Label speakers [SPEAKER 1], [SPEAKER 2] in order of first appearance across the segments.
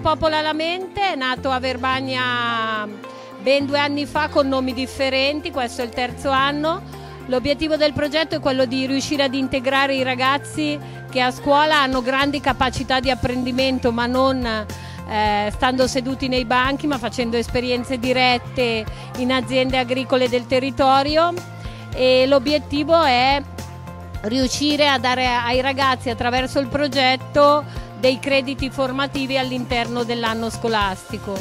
[SPEAKER 1] Popola la Mente è nato a Verbagna ben 2 anni fa con nomi differenti, questo è il terzo anno. L'obiettivo del progetto è quello di riuscire ad integrare i ragazzi che a scuola hanno grandi capacità di apprendimento, ma non stando seduti nei banchi, ma facendo esperienze dirette in aziende agricole del territorio, e l'obiettivo è riuscire a dare ai ragazzi attraverso il progetto dei crediti formativi all'interno dell'anno scolastico.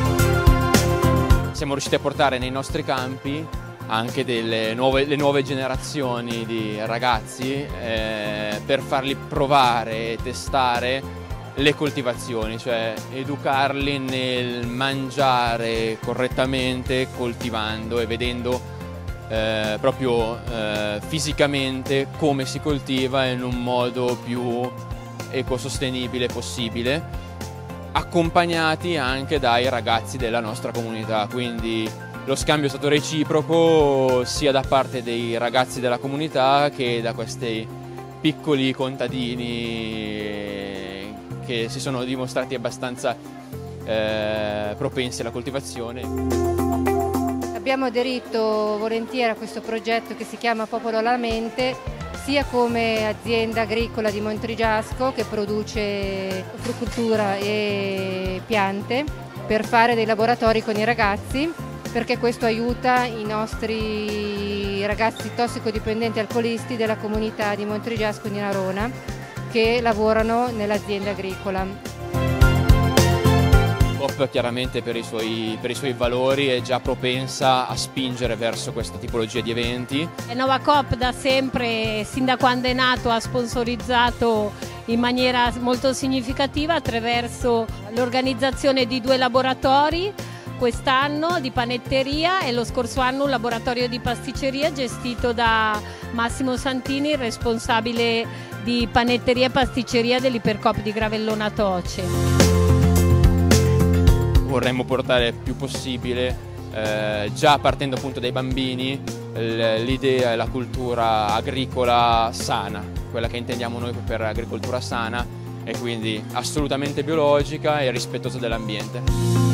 [SPEAKER 2] Siamo riusciti a portare nei nostri campi anche le nuove generazioni di ragazzi per farli provare e testare le coltivazioni, cioè educarli nel mangiare correttamente coltivando e vedendo proprio fisicamente come si coltiva in un modo più ecosostenibile possibile, accompagnati anche dai ragazzi della nostra comunità. Quindi lo scambio è stato reciproco sia da parte dei ragazzi della comunità che da questi piccoli contadini che si sono dimostrati abbastanza propensi alla coltivazione.
[SPEAKER 3] Abbiamo aderito volentieri a questo progetto che si chiama Popola la Mente, sia come azienda agricola di Montrigiasco che produce frutticoltura e piante, per fare dei laboratori con i ragazzi, perché questo aiuta i nostri ragazzi tossicodipendenti alcolisti della comunità di Montrigiasco di Narona che lavorano nell'azienda agricola.
[SPEAKER 2] Coop chiaramente per i suoi valori è già propensa a spingere verso questa tipologia di eventi.
[SPEAKER 1] Nova Coop da sempre, sin da quando è nato, ha sponsorizzato in maniera molto significativa attraverso l'organizzazione di 2 laboratori, quest'anno di panetteria e lo scorso anno un laboratorio di pasticceria gestito da Massimo Santini, il responsabile di panetteria e pasticceria dell'Ipercoop di Gravellona Toce.
[SPEAKER 2] Vorremmo portare il più possibile, già partendo appunto dai bambini, l'idea e la cultura agricola sana, quella che intendiamo noi per agricoltura sana, e quindi assolutamente biologica e rispettosa dell'ambiente.